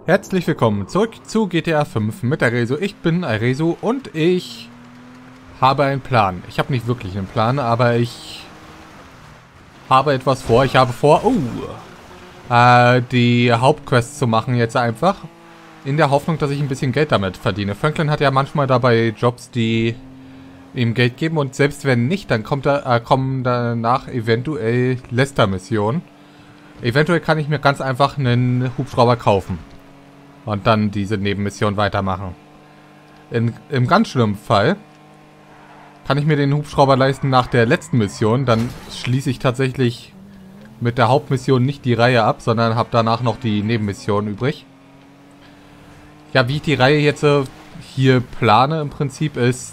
Herzlich willkommen zurück zu GTA 5 mit Aresu. Ich bin Aresu und ich habe einen Plan. Ich habe nicht wirklich einen Plan, aber ich habe etwas vor. Ich habe vor, die Hauptquest zu machen jetzt einfach. In der Hoffnung, dass ich ein bisschen Geld damit verdiene. Franklin hat ja manchmal dabei Jobs, die ihm Geld geben. Und selbst wenn nicht, dann kommen danach eventuell Lester-Missionen. Eventuell kann ich mir ganz einfach einen Hubschrauber kaufen. Und dann diese Nebenmission weitermachen. Im ganz schlimmen Fall kann ich mir den Hubschrauber leisten nach der letzten Mission. Dann schließe ich tatsächlich mit der Hauptmission nicht die Reihe ab, sondern habe danach noch die Nebenmission übrig. Ja, wie ich die Reihe jetzt hier plane im Prinzip ist...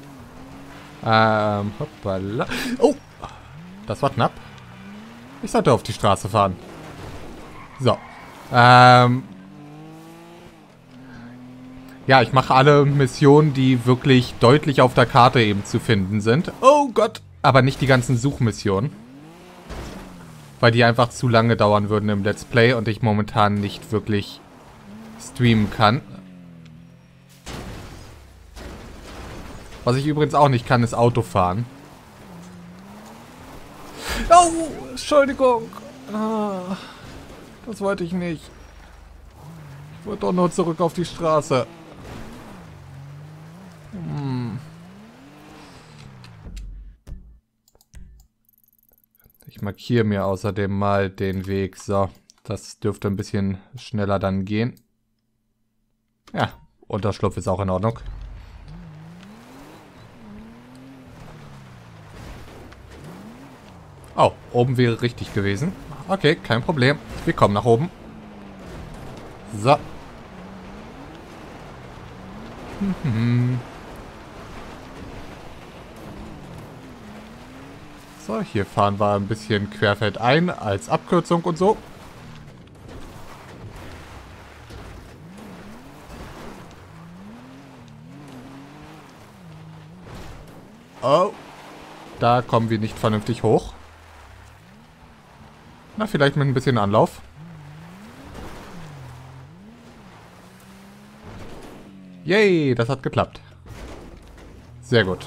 hoppala. Oh! Das war knapp. Ich sollte auf die Straße fahren. So. Ja, ich mache alle Missionen, die wirklich deutlich auf der Karte eben zu finden sind. Oh Gott! Aber nicht die ganzen Suchmissionen. Weil die einfach zu lange dauern würden im Let's Play und ich momentan nicht wirklich streamen kann. Was ich übrigens auch nicht kann, ist Auto fahren. Oh, Entschuldigung. Ah, das wollte ich nicht. Ich wollte doch nur zurück auf die Straße. Ich markiere mir außerdem mal den Weg. So, das dürfte ein bisschen schneller dann gehen. Ja, Unterschlupf ist auch in Ordnung. Oh, oben wäre richtig gewesen. Okay, kein Problem. Wir kommen nach oben. So. So, hier fahren wir ein bisschen querfeldein als Abkürzung und so. Oh. Da kommen wir nicht vernünftig hoch. Na, vielleicht mit ein bisschen Anlauf. Yay, das hat geklappt. Sehr gut.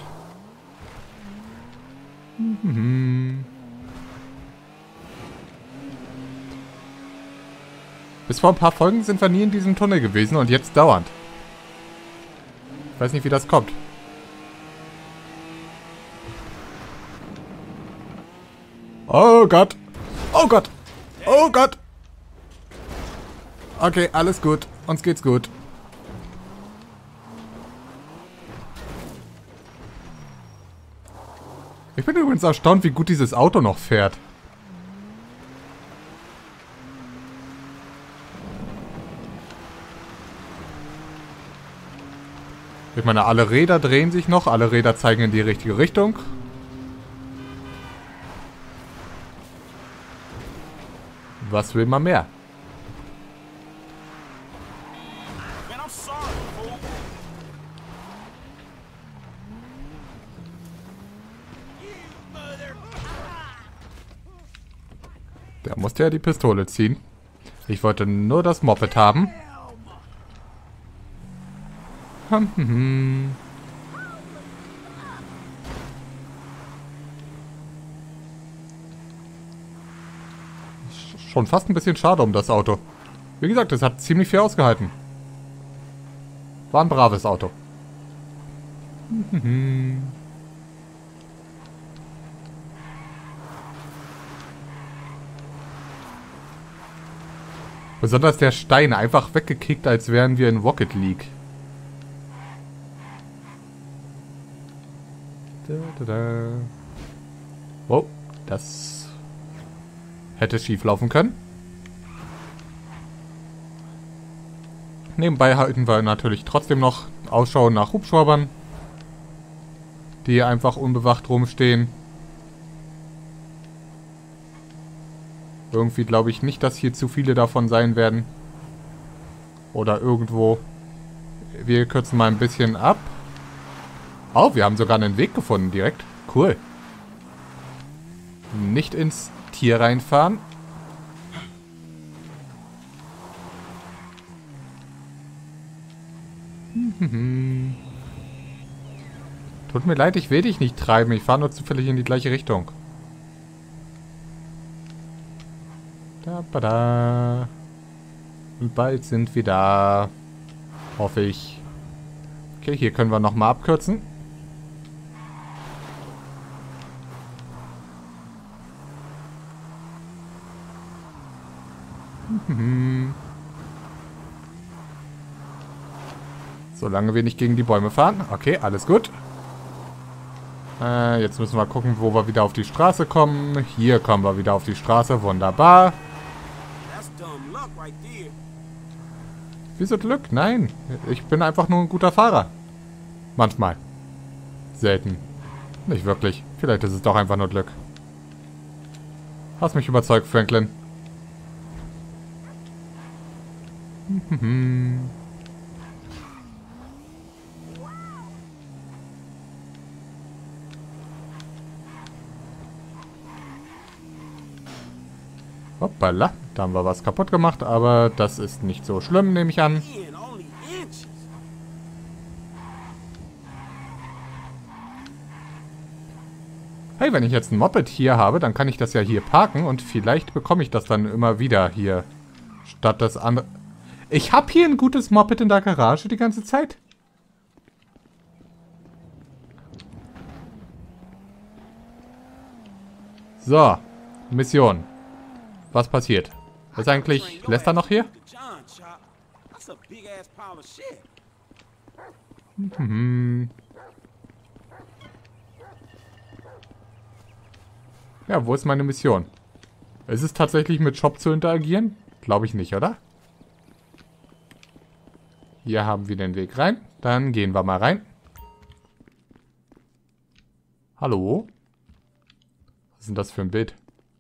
Bis vor ein paar Folgen sind wir nie in diesem Tunnel gewesen und jetzt dauernd. Ich weiß nicht, wie das kommt. Oh Gott. Oh Gott. Oh Gott. Okay, alles gut. Uns geht's gut. Ich bin übrigens erstaunt, wie gut dieses Auto noch fährt. Ich meine, alle Räder drehen sich noch. Alle Räder zeigen in die richtige Richtung. Was will man mehr? Der musste ja die Pistole ziehen. Ich wollte nur das Moped haben. Schon fast ein bisschen schade um das Auto. Wie gesagt, es hat ziemlich viel ausgehalten. War ein braves Auto. Besonders der Stein, einfach weggekickt, als wären wir in Rocket League. Oh, das hätte schief laufen können. Nebenbei halten wir natürlich trotzdem noch Ausschau nach Hubschraubern, die einfach unbewacht rumstehen. Irgendwie glaube ich nicht, dass hier zu viele davon sein werden. Oder irgendwo. Wir kürzen mal ein bisschen ab. Oh, wir haben sogar einen Weg gefunden direkt. Cool. Nicht ins Tier reinfahren. Tut mir leid, ich will dich nicht treiben. Ich fahre nur zufällig in die gleiche Richtung. Da, da. Und bald sind wir da. Hoffe ich. Okay, hier können wir nochmal abkürzen. Solange wir nicht gegen die Bäume fahren. Okay, alles gut. Jetzt müssen wir gucken, wo wir wieder auf die Straße kommen. Hier kommen wir wieder auf die Straße. Wunderbar. Wieso Glück? Nein. Ich bin einfach nur ein guter Fahrer. Manchmal. Selten. Nicht wirklich. Vielleicht ist es doch einfach nur Glück. Hast mich überzeugt, Franklin. Hoppala, da haben wir was kaputt gemacht, aber das ist nicht so schlimm, nehme ich an. Hey, wenn ich jetzt ein Moped hier habe, dann kann ich das ja hier parken und vielleicht bekomme ich das dann immer wieder hier. Statt das andere... Ich habe hier ein gutes Moped in der Garage die ganze Zeit. So, Mission. Was passiert? Ist eigentlich Lester noch hier? Ja, wo ist meine Mission? Ist es tatsächlich mit Shop zu interagieren? Glaube ich nicht, oder? Hier haben wir den Weg rein. Dann gehen wir mal rein. Hallo? Was ist denn das für ein Bild?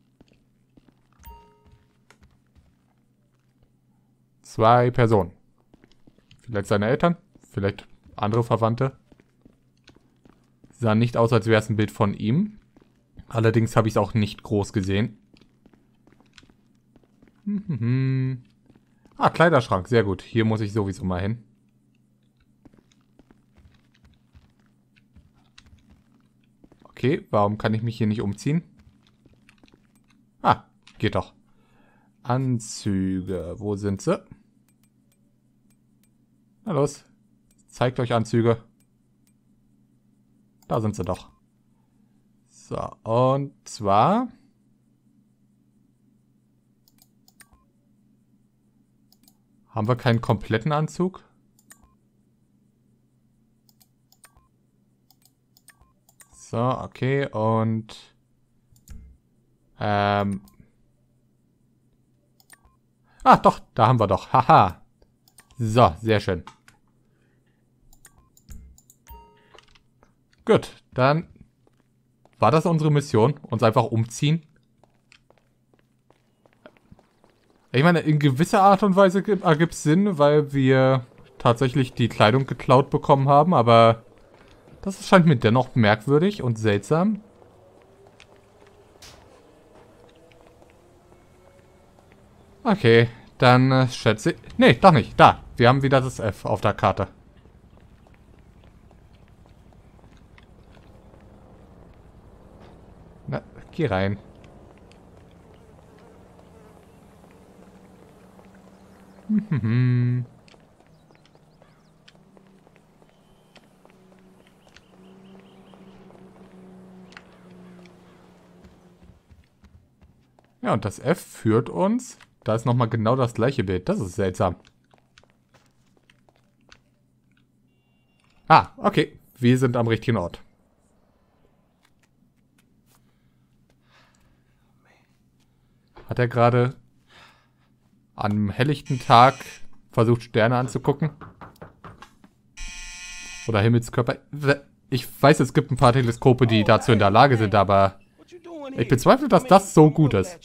2 Personen. Vielleicht seine Eltern, vielleicht andere Verwandte. Sah nicht aus, als wäre es ein Bild von ihm. Allerdings habe ich es auch nicht groß gesehen. Ah, Kleiderschrank, sehr gut. Hier muss ich sowieso mal hin. Okay, warum kann ich mich hier nicht umziehen? Ah, geht doch. Anzüge, wo sind sie? Na los, zeigt euch Anzüge. Da sind sie doch. So, und zwar... Haben wir keinen kompletten Anzug? So, okay, und... Ah, doch, da haben wir doch. Haha. So, sehr schön. Gut, dann war das unsere Mission. Uns einfach umziehen. Ich meine, in gewisser Art und Weise ergibt es Sinn, weil wir tatsächlich die Kleidung geklaut bekommen haben, aber das scheint mir dennoch merkwürdig und seltsam. Okay, dann schätze ich... Nee, doch nicht. Da, wir haben wieder das F auf der Karte. Na, geh rein. Ja, und das F führt uns... Da ist nochmal genau das gleiche Bild. Das ist seltsam. Ah, okay. Wir sind am richtigen Ort. Hat er gerade an einem helllichten Tag versucht, Sterne anzugucken? Oder Himmelskörper? Ich weiß, es gibt ein paar Teleskope, die dazu in der Lage sind, aber ich bezweifle, dass das so gut ist.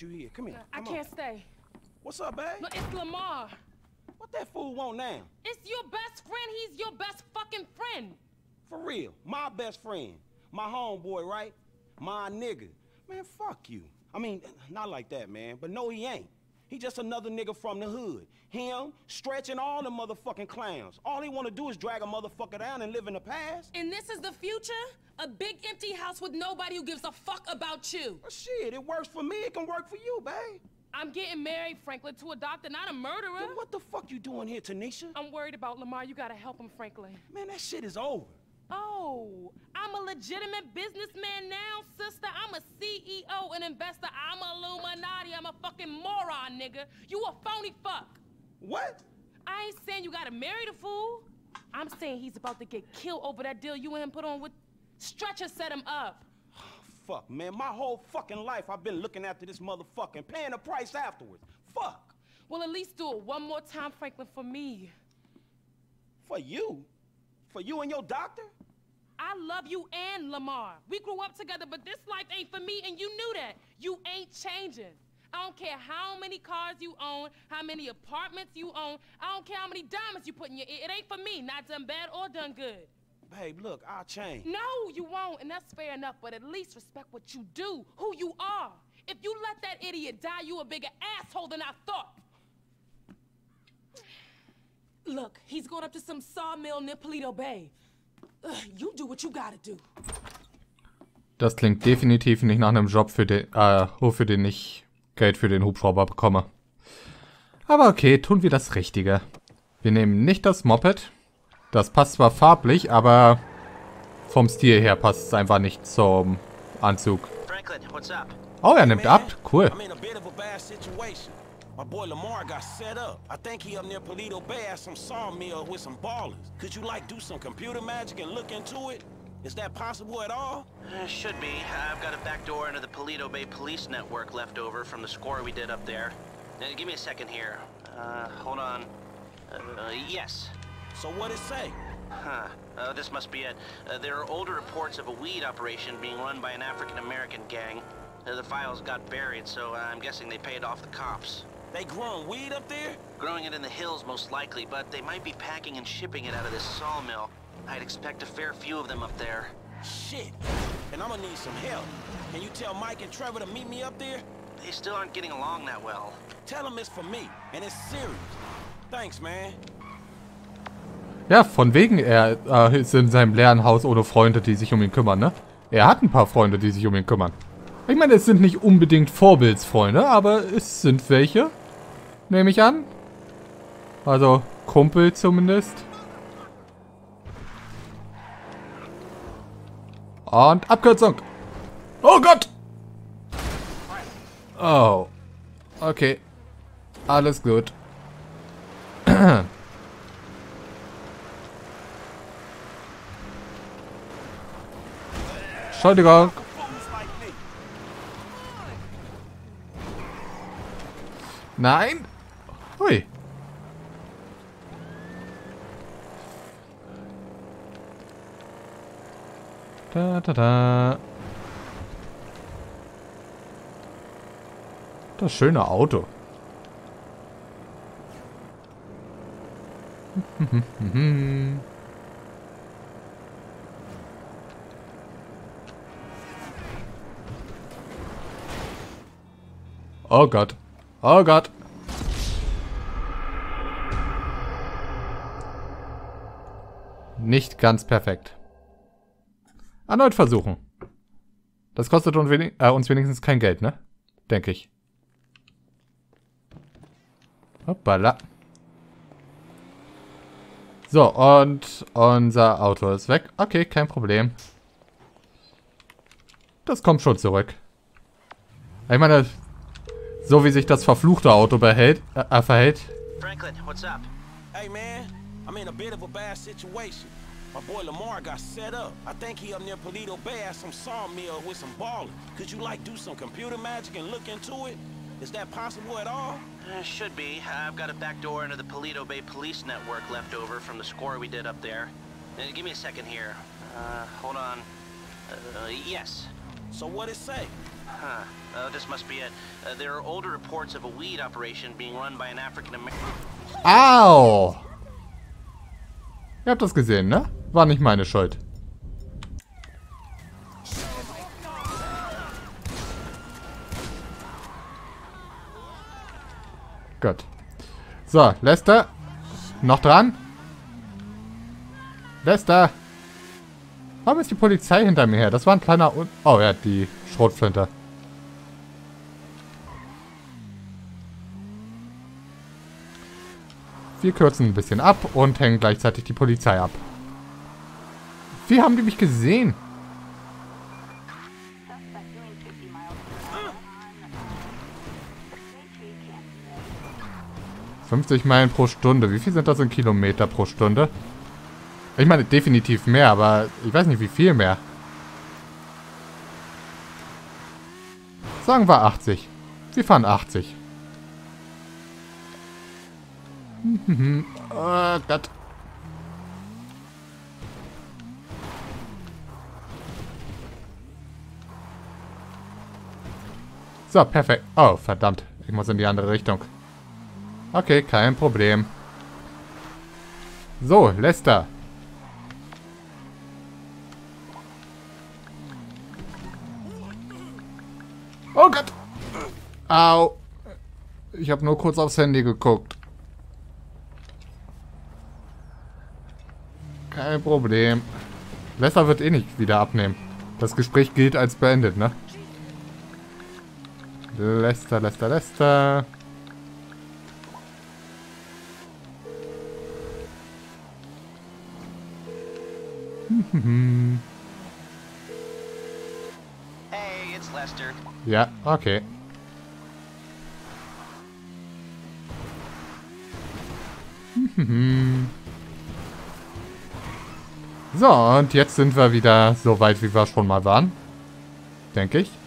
What's up, babe? No, it's Lamar. What that fool want now? It's your best friend. He's your best fucking friend. For real, my best friend. My homeboy, right? My nigga. Man, fuck you. I mean, not like that, man. But no, he ain't. He just another nigga from the hood. Him, stretching all the motherfucking clowns. All he wanna do is drag a motherfucker down and live in the past. And this is the future? A big empty house with nobody who gives a fuck about you. Well, shit, it works for me, it can work for you, babe. I'm getting married, Franklin, to a doctor, not a murderer. Then what the fuck you doing here, Tanisha? I'm worried about Lamar. You gotta help him, Franklin. Man, that shit is over. Oh, I'm a legitimate businessman now, sister. I'm a CEO, an investor. I'm a Illuminati. I'm a fucking moron, nigga. You a phony fuck. What? I ain't saying you gotta marry the fool. I'm saying he's about to get killed over that deal you and him put on with... Stretcher set him up. Fuck, man, my whole fucking life I've been looking after this motherfucking, paying the price afterwards. Fuck. Well, at least do it one more time, Franklin, for me. For you? For you and your doctor? I love you and Lamar. We grew up together, but this life ain't for me, and you knew that. You ain't changing. I don't care how many cars you own, how many apartments you own. I don't care how many diamonds you put in your ear. It ain't for me, not done bad or done good. Babe, look, I'll change. No, you won't, and that's fair enough, but at least respect what you do, who you are. If you let that idiot die, you a bigger asshole than I thought. Look, he's going up to some sawmill near Paleto Bay. You do what you gotta do. Das klingt definitiv nicht nach einem Job, für den ich Geld für den Hubschrauber bekomme. Aber okay, tun wir das Richtige. Wir nehmen nicht das Moped. Das passt zwar farblich, aber vom Stil her passt es einfach nicht zum Anzug. Franklin, what's up? Oh, er nimmt ab. Cool. I'm in a bit of a bad situation. My boy Lamar got set up. I think he up near Paleto Bay at some sawmill with some ballers. Could you like do some computer magic and look into it? Is that possible at all? Should be. I've got a back door into the Paleto Bay police network left over from the score we did up there. Give me a second here. Hold on. Yes. So what it say? Huh. This must be it. There are older reports of a weed operation being run by an African-American gang. The files got buried, so I'm guessing they paid off the cops. They growing weed up there? Growing it in the hills, most likely, but they might be packing and shipping it out of this sawmill. I'd expect a fair few of them up there. Shit. And I'm gonna need some help. Can you tell Mike and Trevor to meet me up there? They still aren't getting along that well. Tell them it's for me, and it's serious. Thanks, man. Ja, von wegen, er ist in seinem leeren Haus ohne Freunde, die sich um ihn kümmern, ne? Er hat ein paar Freunde, die sich um ihn kümmern. Ich meine, es sind nicht unbedingt Vorbildsfreunde, aber es sind welche. Nehme ich an. Also, Kumpel zumindest. Und Abkürzung. Oh Gott! Oh. Okay. Alles gut. Entschuldigung. Nein. Hui. Da, da, da. Das schöne Auto. Oh Gott. Oh Gott. Nicht ganz perfekt. Erneut versuchen. Das kostet uns wenigstens kein Geld, ne? Denke ich. Hoppala. So, und unser Auto ist weg. Okay, kein Problem. Das kommt schon zurück. Ich meine, so wie sich das verfluchte Auto verhält. Franklin, what's up? Hey, man. I'm in a bit of a bad situation. My boy Lamar got set up. I think he up near Paleto Bay at some sawmill with some ballers. Could you like do some computer magic and look into it? Is that possible at all? Should be. I've got a back door into the Paleto Bay police network left over from the score we did up there. Give me a second here. Hold on. Yes. So what it say? Huh. This must be it. There are older reports of a weed operation being run by an African-American... Au! Ihr habt das gesehen, ne? War nicht meine Schuld. Gut. So, Lester. Noch dran? Lester. Warum ist die Polizei hinter mir her? Das war ein kleiner... Oh ja, die Schrotflinte. Wir kürzen ein bisschen ab und hängen gleichzeitig die Polizei ab. Wie haben die mich gesehen? 50 Meilen pro Stunde. Wie viel sind das in Kilometer pro Stunde? Ich meine, definitiv mehr, aber ich weiß nicht, wie viel mehr. Sagen wir 80. Wir fahren 80. Oh Gott. So, perfekt. Oh, verdammt. Ich muss in die andere Richtung. Okay, kein Problem. So, Lester. Oh Gott. Au. Ich habe nur kurz aufs Handy geguckt. Kein Problem. Lester wird eh nicht wieder abnehmen. Das Gespräch gilt als beendet, ne? Lester, Lester, Lester. Hey, it's Lester. Ja, okay. So, und jetzt sind wir wieder so weit, wie wir schon mal waren. Denke ich.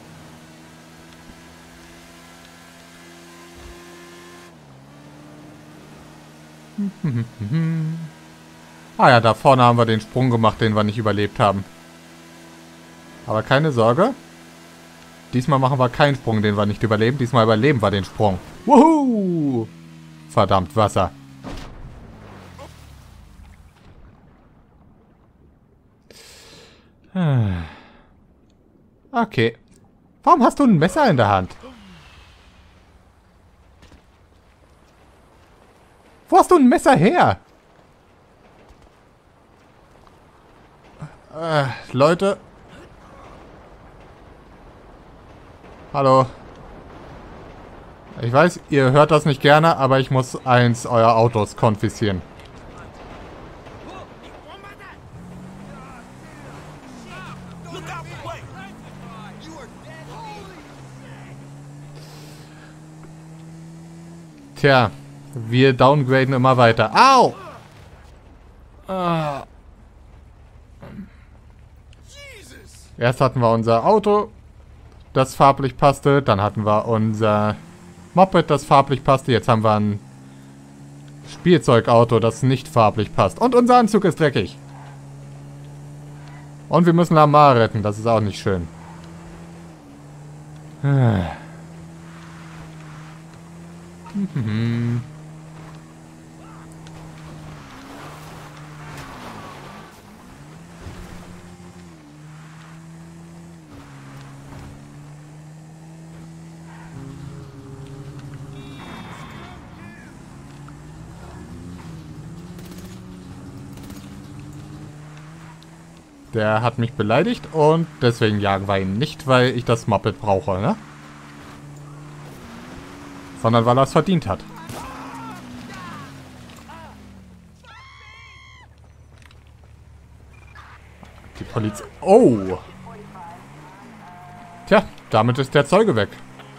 Ah ja, da vorne haben wir den Sprung gemacht, den wir nicht überlebt haben. Aber keine Sorge. Diesmal machen wir keinen Sprung, den wir nicht überleben. Diesmal überleben wir den Sprung. Wuhu! Verdammt, Wasser. Okay. Warum hast du ein Messer in der Hand? Wo hast du ein Messer her? Leute. Hallo. Ich weiß, ihr hört das nicht gerne, aber ich muss eins eurer Autos konfiszieren. Tja, wir downgraden immer weiter. Au! Erst hatten wir unser Auto, das farblich passte. Dann hatten wir unser Moped, das farblich passte. Jetzt haben wir ein Spielzeugauto, das nicht farblich passt. Und unser Anzug ist dreckig. Und wir müssen Lamar retten. Das ist auch nicht schön. Der hat mich beleidigt und deswegen jagen wir ihn nicht, weil ich das Moped brauche, ne? Sondern weil er es verdient hat. Die Polizei... Oh! Tja, damit ist der Zeuge weg.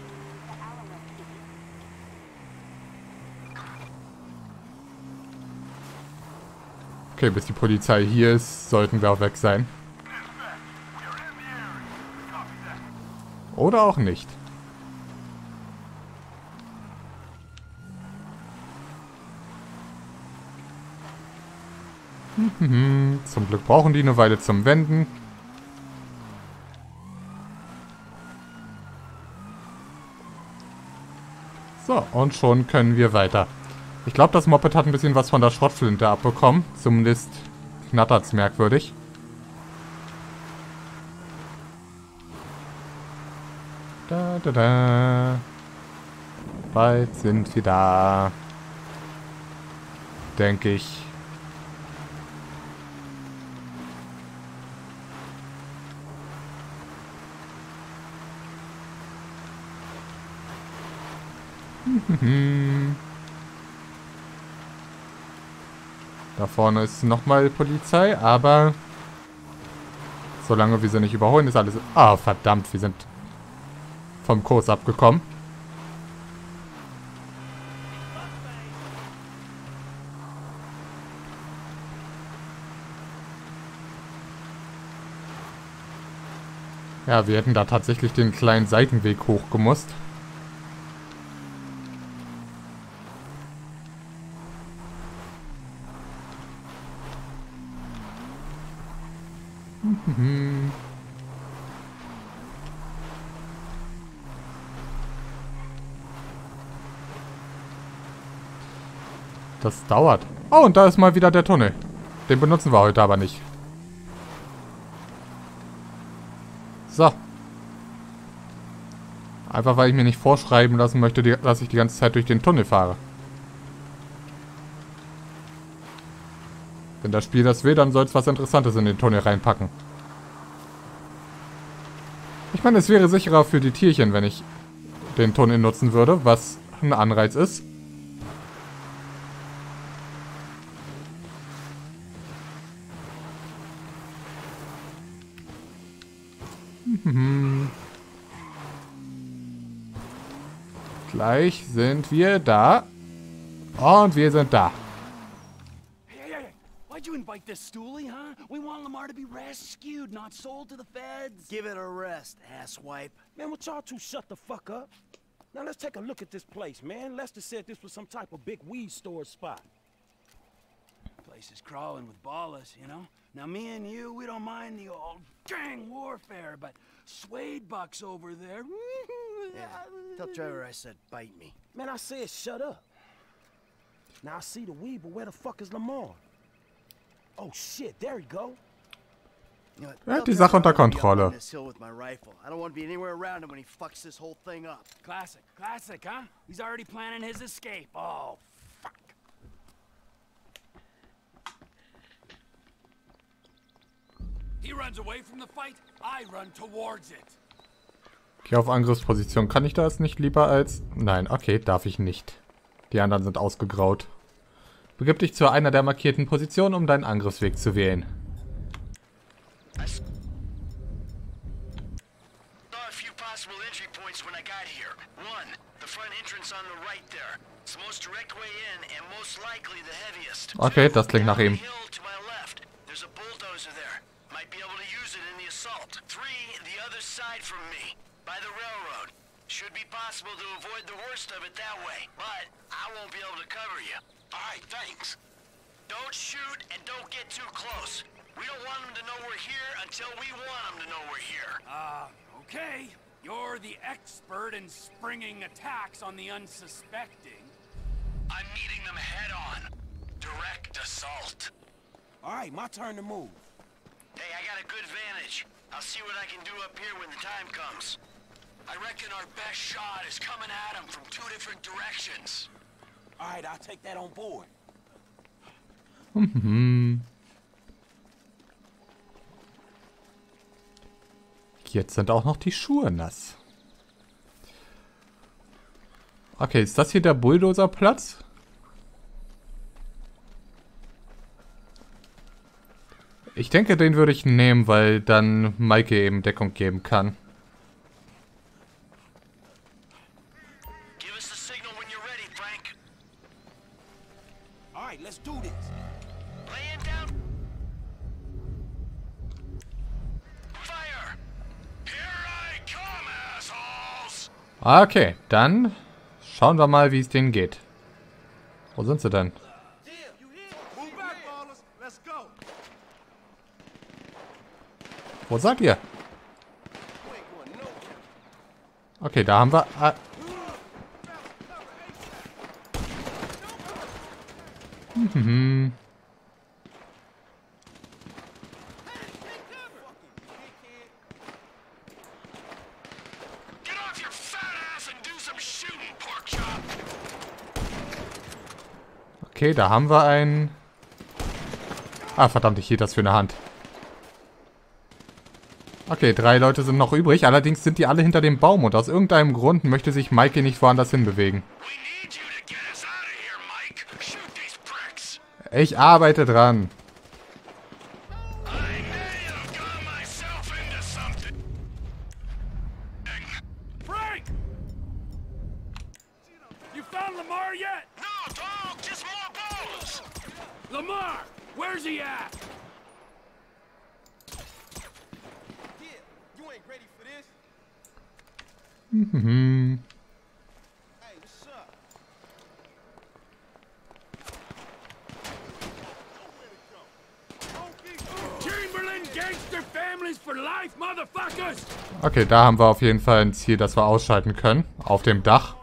Okay, bis die Polizei hier ist, sollten wir auch weg sein. Oder auch nicht. Zum Glück brauchen die eine Weile zum Wenden. So, und schon können wir weiter. Ich glaube, das Moped hat ein bisschen was von der Schrotflinte abbekommen. Zumindest knattert es merkwürdig. Da, da, da. Bald sind wir da. Denke ich. Da vorne ist nochmal Polizei, aber solange wir sie nicht überholen, ist alles... Ah, verdammt, wir sind vom Kurs abgekommen. Ja, wir hätten da tatsächlich den kleinen Seitenweg hochgemusst. Das dauert. Oh, und da ist mal wieder der Tunnel. Den benutzen wir heute aber nicht. So. Einfach weil ich mir nicht vorschreiben lassen möchte, dass ich die ganze Zeit durch den Tunnel fahre. Wenn das Spiel das will, dann soll es was Interessantes in den Tunnel reinpacken. Ich meine, es wäre sicherer für die Tierchen, wenn ich den Tunnel nutzen würde, was ein Anreiz ist. Gleich sind wir da. Und wir sind da. Hey, why'd you invite this stoolie, huh? We want Lamar to be rescued, not sold to the feds. Give it a rest, asswipe. Man, would y'all two shut the fuck up? Now let's take a look at this place, man. Lester said this was some type of big weed store spot. Place is crawling with ballers, you know? Now me and you, we don't mind the old gang warfare, but Suede Buck's over there. Yeah, tell Trevor I said bite me. Man, I said shut up. Now I see the weed, but where the fuck is Lamar? Oh shit, there he go. You know what, Er tell hat die Trevor Sache unter I wanna be up Kontrolle. on this hill with my rifle. I don't want to be anywhere around him when he fucks this whole thing up. Classic, huh? He's already planning his escape. Oh, fuck. He runs away from the fight, I run towards it. Geh auf Angriffsposition. Kann ich das nicht lieber als... Nein, okay, darf ich nicht. Die anderen sind ausgegraut. Begib dich zu einer der markierten Positionen, um deinen Angriffsweg zu wählen. I saw a few possible entry points when I got here. One, the front entrance on the right there. It's the most direct way in and most likely the heaviest. Okay, das klingt nach ihm. Down the hill to my left. There's a bulldozer there. Might be able to use it in the assault. 3, the other side from me, by the railroad. Should be possible to avoid the worst of it that way, but I won't be able to cover you. All right, thanks. Don't shoot and don't get too close. We don't want them to know we're here until we want them to know we're here. Okay. You're the expert in springing attacks on the unsuspecting. I'm meeting them head on. Direct assault. All right, my turn to move. Hey, I got a good vantage. I'll see what I can do up here when the time comes. I reckon our best shot is coming at them from 2 different directions. All right, I'll take that on board. Jetzt sind auch noch die Schuhe nass. Okay, ist das hier der Bulldozerplatz? Ich denke, den würde ich nehmen, weil dann Maike eben Deckung geben kann. Give us the signal when you're ready, Frank. All right, let's do this. Laying down. Fire! Here I come, assholes! Okay, dann schauen wir mal, wie es denen geht. Wo sind sie denn? Wo seid ihr? Okay, da haben wir... Get off your fat ass and do some shooting, pork chop! Okay, da haben wir einen... Ah, verdammt, ich hielt das für eine Hand. Okay, 3 Leute sind noch übrig. Allerdings sind die alle hinter dem Baum. Und aus irgendeinem Grund möchte sich Mikey nicht woanders hinbewegen. Ich arbeite dran. Frank! You found Lamar yet? No, dog, just more balls. Lamar! Where's he at? You ain't ready for this. Mhm. Hey, what's up? Chamberlain gangster families for life, motherfuckers! Okay, da haben wir auf jeden Fall ein Ziel, das wir ausschalten können. Auf dem Dach.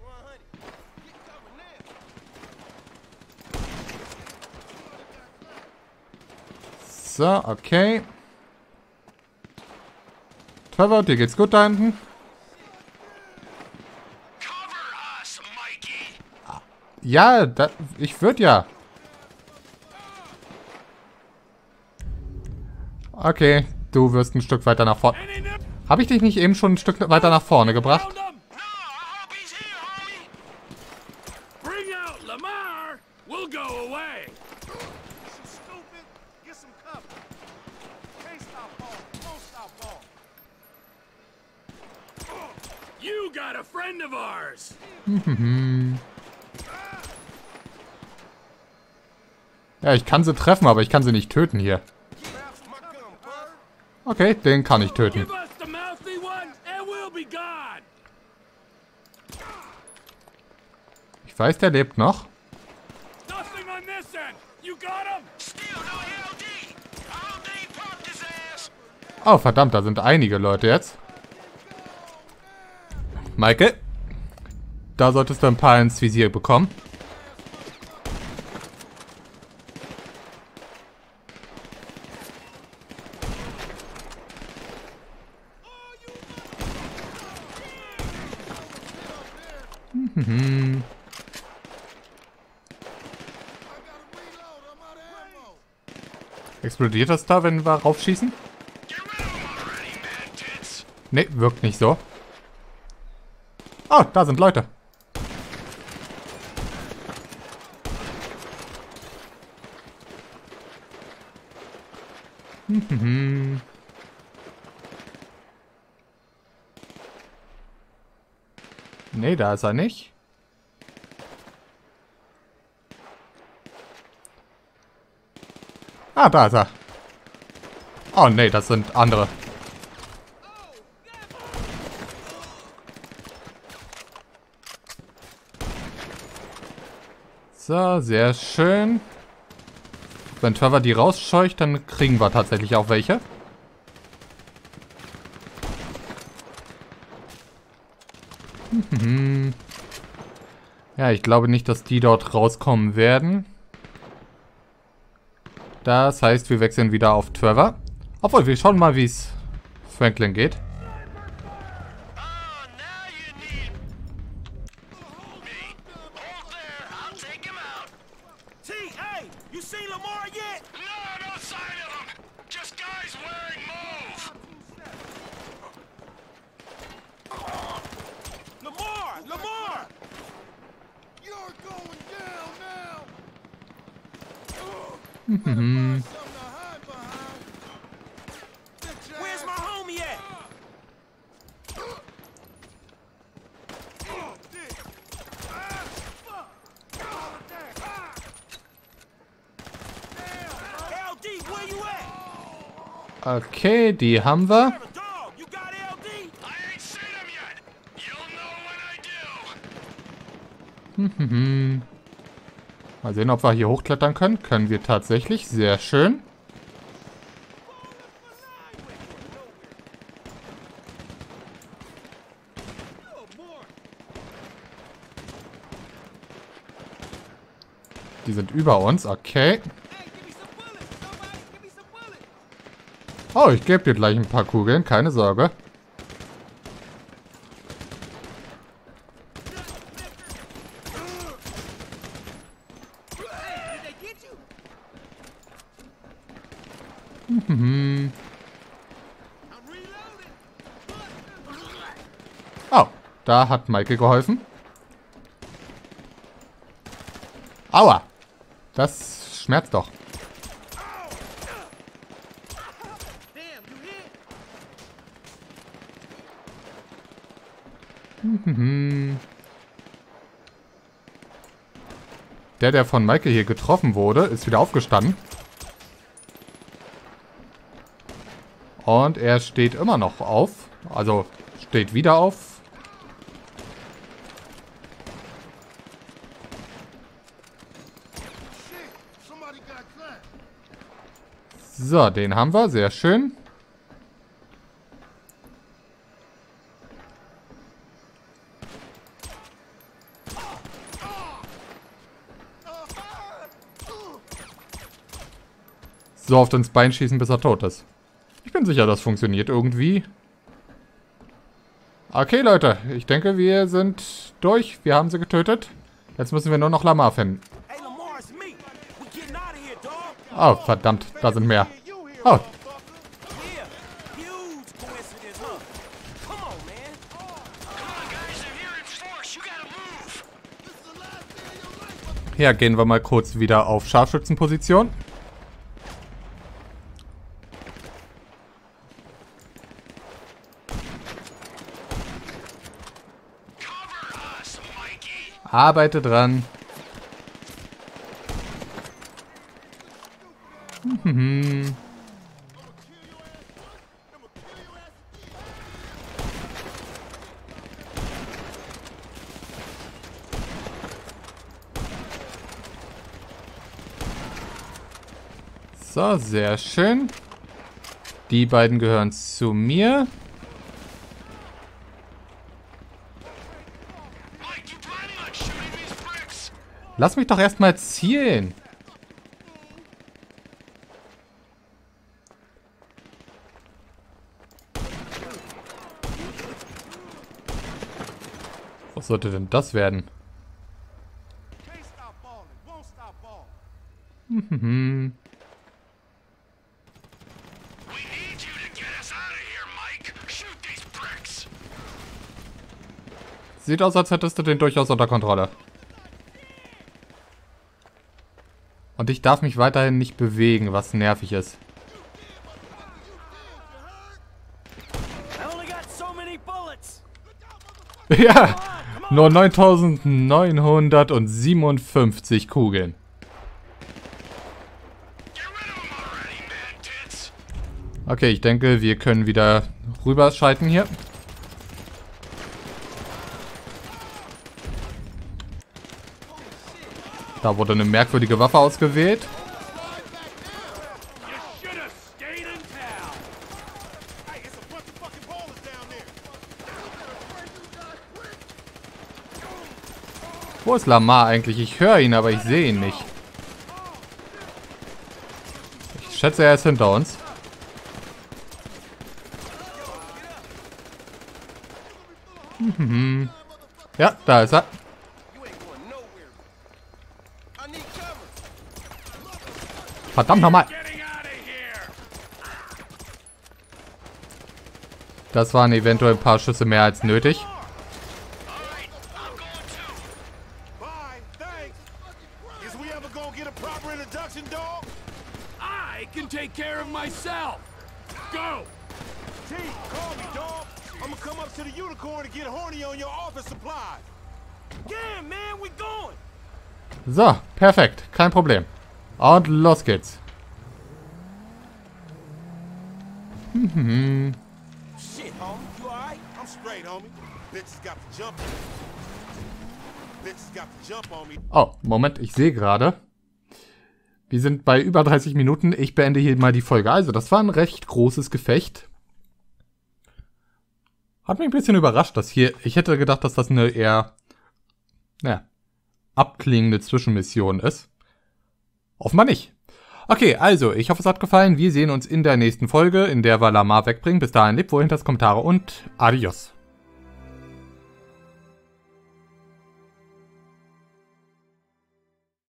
So, okay. Trevor, dir geht's gut da hinten? Cover us, Mikey. Ja, ich würde ja. Okay, du wirst ein Stück weiter nach vorne. Habe ich dich nicht eben schon ein Stück weiter nach vorne gebracht? Found him? No, I hope he's here, homie. Bring out Lamar! We'll go away! You stupid. Get some cover. Can't stop ball. Won't stop ball. You got a friend of ours! Ja, ich kann sie treffen, aber ich kann sie nicht töten hier. Grab my gun, bud. Okay, den kann ich töten. Give us the mouthy one, and we'll be gone! Ich weiß, der lebt noch. Nothing on this end! You got him? Still no LD. I hope they ain't popped his ass. Oh, verdammt, da sind einige Leute jetzt. Michael, da solltest du ein paar ins Visier bekommen. Explodiert das da, wenn wir raufschießen? Get rid of him already, man tits. Ne, wirkt nicht so. Oh, da sind Leute. Ne, da ist er nicht. Ah, da ist er. Oh, nee, das sind andere. So, sehr schön. Wenn Trevor die rausscheucht, dann kriegen wir tatsächlich auch welche. Ja, ich glaube nicht, dass die dort rauskommen werden. Das heißt, wir wechseln wieder auf Trevor. Obwohl, wir schauen mal, wie es Franklin geht. Oh, now you need me. Hold there. I'll take him out. T, hey, you seen Lamar yet? No, no sign of him. Just guys wearing mauve. Lamar! Lamar! You're going down now! Where's my homie at? LD, where you at? Okay, die haben wir. Dog, you got LD? I ain't seen him yet. You'll know when I do. Mal sehen, ob wir hier hochklettern können. Können wir tatsächlich. Sehr schön. Die sind über uns. Okay. Oh, ich gebe dir gleich ein paar Kugeln. Keine Sorge. Oh, da hat Michael geholfen. Aua! Das schmerzt doch. Der von Michael hier getroffen wurde, ist wieder aufgestanden. Und er steht immer noch auf. Also steht wieder auf. So, den haben wir. Sehr schön. So oft ins Bein schießen, bis er tot ist. Ich bin sicher, das funktioniert irgendwie. Okay, Leute. Ich denke, wir sind durch. Wir haben sie getötet. Jetzt müssen wir nur noch Lamar finden. Oh, verdammt. Da sind mehr. Oh. Ja, gehen wir mal kurz wieder auf Scharfschützenposition. Arbeite dran. So, sehr schön. Die beiden gehören zu mir. Lass mich doch erstmal zielen. Was sollte denn das werden? Sieht aus, als hättest du den durchaus unter Kontrolle. Und ich darf mich weiterhin nicht bewegen, was nervig ist. Ja, nur 9957 Kugeln. Okay, ich denke, wir können wieder rüberschalten hier. Da wurde eine merkwürdige Waffe ausgewählt. Wo ist Lamar eigentlich? Ich höre ihn, aber ich sehe ihn nicht. Ich schätze, er ist hinter uns. Ja, da ist er. Verdammt nochmal. Das waren eventuell ein paar Schüsse mehr als nötig. So, perfekt. Kein Problem. Und los geht's. Oh, Moment, ich sehe gerade. Wir sind bei über 30 Minuten. Ich beende hier mal die Folge. Also, das war ein recht großes Gefecht. Hat mich ein bisschen überrascht, dass hier... Ich hätte gedacht, dass das eine eher... Naja, abklingende Zwischenmission ist. Offenbar nicht. Okay, also, ich hoffe, es hat gefallen. Wir sehen uns in der nächsten Folge, in der wir Lamar wegbringen. Bis dahin, lebt wohl, hinter Kommentare und adios.